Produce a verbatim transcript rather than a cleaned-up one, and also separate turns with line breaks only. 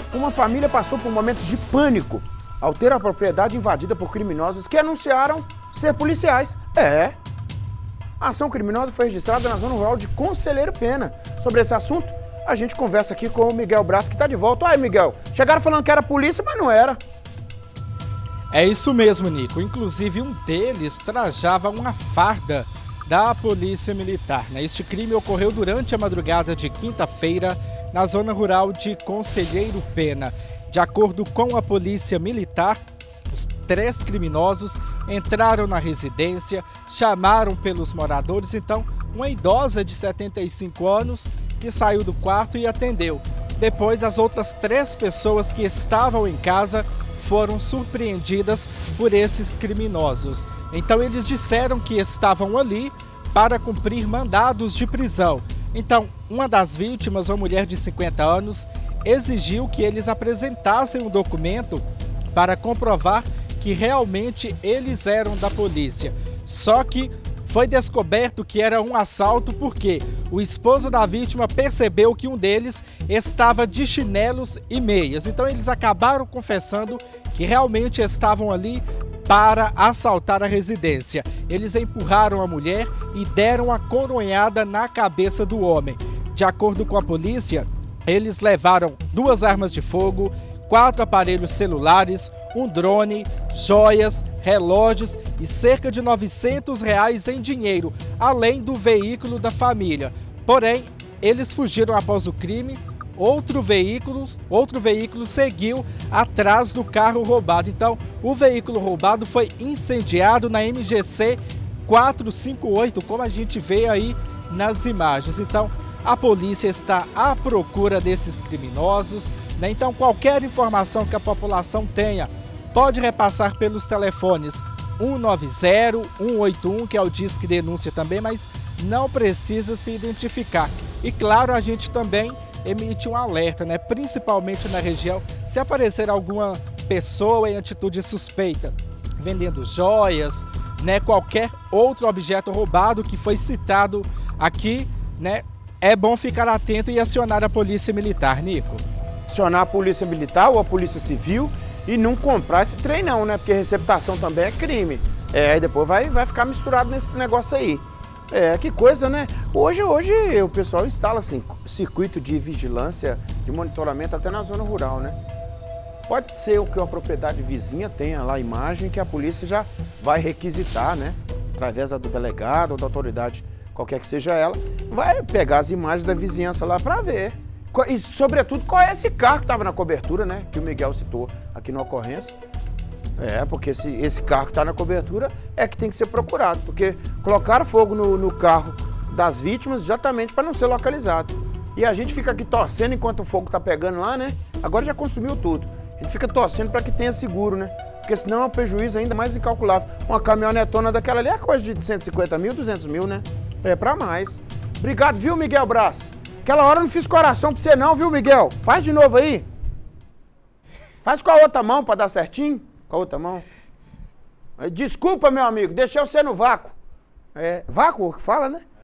Uma família passou por momentos de pânico ao ter a propriedade invadida por criminosos que anunciaram ser policiais. É. A ação criminosa foi registrada na zona rural de Conselheiro Pena. Sobre esse assunto, a gente conversa aqui com o Miguel Braz, que está de volta. Olha aí, Miguel, chegaram falando que era polícia, mas não era.
É isso mesmo, Nico. Inclusive, um deles trajava uma farda da Polícia Militar. Este crime ocorreu durante a madrugada de quinta-feira na zona rural de Conselheiro Pena. De acordo com a Polícia Militar, os três criminosos entraram na residência, chamaram pelos moradores. Então, uma idosa de setenta e cinco anos que saiu do quarto e atendeu. Depois, as outras três pessoas que estavam em casa foram surpreendidas por esses criminosos. Então eles disseram que estavam ali para cumprir mandados de prisão. Então, uma das vítimas, uma mulher de cinquenta anos, exigiu que eles apresentassem um documento para comprovar que realmente eles eram da polícia. Só que foi descoberto que era um assalto porque o esposo da vítima percebeu que um deles estava de chinelos e meias. Então eles acabaram confessando que realmente estavam ali para assaltar a residência. Eles empurraram a mulher e deram a coronhada na cabeça do homem. De acordo com a polícia, eles levaram duas armas de fogo, quatro aparelhos celulares, um drone, joias, relógios e cerca de novecentos reais em dinheiro, além do veículo da família. Porém, eles fugiram após o crime. Outro veículo, outro veículo seguiu atrás do carro roubado. Então, o veículo roubado foi incendiado na M G C quatrocentos e cinquenta e oito, como a gente vê aí nas imagens. Então, a polícia está à procura desses criminosos, né? Então, qualquer informação que a população tenha, pode repassar pelos telefones um nove zero, um oito um, que é o Disque Denúncia também, mas não precisa se identificar. E claro, a gente também emite um alerta, né? Principalmente na região, se aparecer alguma pessoa em atitude suspeita, vendendo joias, né? Qualquer outro objeto roubado que foi citado aqui, né? É bom ficar atento e acionar a Polícia Militar, Nico.
Acionar a Polícia Militar ou a Polícia Civil e não comprar esse trem não, né? Porque receptação também é crime. É, aí depois vai, vai ficar misturado nesse negócio aí. É, que coisa, né? Hoje, hoje o pessoal instala assim, circuito de vigilância, de monitoramento até na zona rural, né? Pode ser que uma propriedade vizinha tenha lá a imagem que a polícia já vai requisitar, né? Através do delegado ou da autoridade, qualquer que seja ela, vai pegar as imagens da vizinhança lá para ver. E, sobretudo, qual é esse carro que estava na cobertura, né? Que o Miguel citou aqui na ocorrência. É, porque esse, esse carro que está na cobertura é que tem que ser procurado, porque colocaram fogo no, no carro das vítimas exatamente para não ser localizado. E a gente fica aqui torcendo enquanto o fogo está pegando lá, né? Agora já consumiu tudo. A gente fica torcendo para que tenha seguro, né? Porque senão é um prejuízo ainda mais incalculável. Uma caminhonetona daquela ali é coisa de cento e cinquenta mil, duzentos mil, né? É para mais. Obrigado, viu, Miguel Braz? Aquela hora eu não fiz coração para você não, viu, Miguel? Faz de novo aí. Faz com a outra mão para dar certinho. Com a outra mão. Desculpa, meu amigo, deixei você no vácuo. É, vácuo que fala, né?